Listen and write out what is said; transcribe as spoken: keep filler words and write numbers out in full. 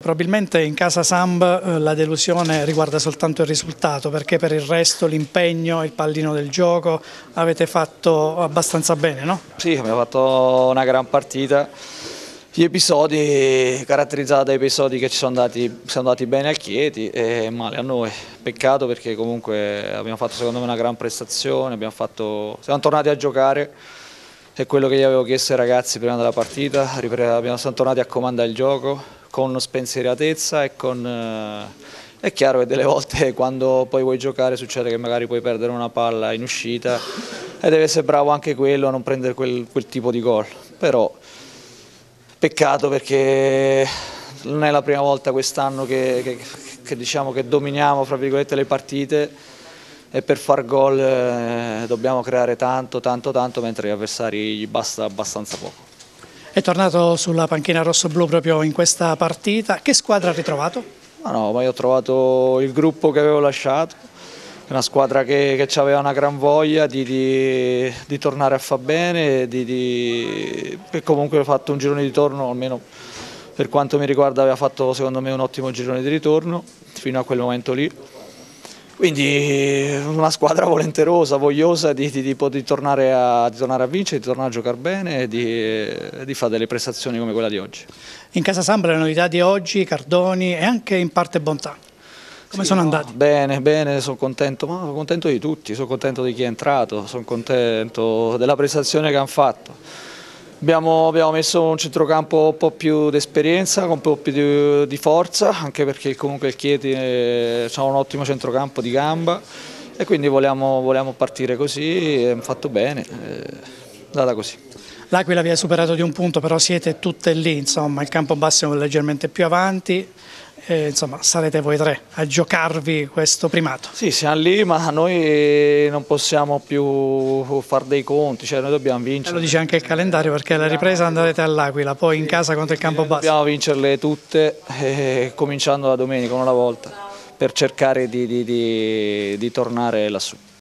Probabilmente in casa Samb eh, la delusione riguarda soltanto il risultato, perché per il resto l'impegno, il pallino del gioco avete fatto abbastanza bene, no? Sì, abbiamo fatto una gran partita. Gli episodi, caratterizzati da episodi che ci sono andati, sono andati bene al Chieti e male a noi. Peccato perché comunque abbiamo fatto secondo me una gran prestazione, abbiamo fatto, siamo tornati a giocare, è quello che gli avevo chiesto ai ragazzi prima della partita, abbiamo, siamo tornati a comandare il gioco con spensieratezza e con... Eh, è chiaro che delle volte quando poi vuoi giocare succede che magari puoi perdere una palla in uscita e deve essere bravo anche quello a non prendere quel, quel tipo di gol, però peccato perché non è la prima volta quest'anno che, che, che, diciamo che dominiamo fra virgolette le partite e per far gol eh, dobbiamo creare tanto, tanto, tanto, mentre agli avversari gli basta abbastanza poco. È tornato sulla panchina rossoblu proprio in questa partita. Che squadra ha ritrovato? No, no, ma io ho trovato il gruppo che avevo lasciato, una squadra che, che aveva una gran voglia di, di, di tornare a far bene, di, di, che comunque ha fatto un girone di ritorno, almeno per quanto mi riguarda aveva fatto secondo me un ottimo girone di ritorno fino a quel momento lì. Quindi una squadra volenterosa, vogliosa di, di, di, di, tornare a, di tornare a vincere, di tornare a giocare bene e di, di fare delle prestazioni come quella di oggi. In casa Samb le novità di oggi, Cardoni e anche in parte Bontà. Come sì, sono no, andati? Bene, bene, sono contento, ma sono contento di tutti, sono contento di chi è entrato, sono contento della prestazione che hanno fatto. Abbiamo, abbiamo messo un centrocampo un po' più di esperienza, con un po' più di, di forza, anche perché comunque il Chieti ha un ottimo centrocampo di gamba e quindi vogliamo, vogliamo partire così, e hanno fatto bene, è andata così. L'Aquila vi ha superato di un punto, però siete tutte lì, insomma, il Campobasso è leggermente più avanti. E, insomma, sarete voi tre a giocarvi questo primato. Sì, siamo lì, ma noi non possiamo più fare dei conti, cioè noi dobbiamo vincere. E lo dice anche il calendario, perché la ripresa andrete all'Aquila, poi in casa contro il Campobasso. Dobbiamo vincerle tutte, eh, cominciando da domenica, una alla volta, per cercare di, di, di, di tornare lassù.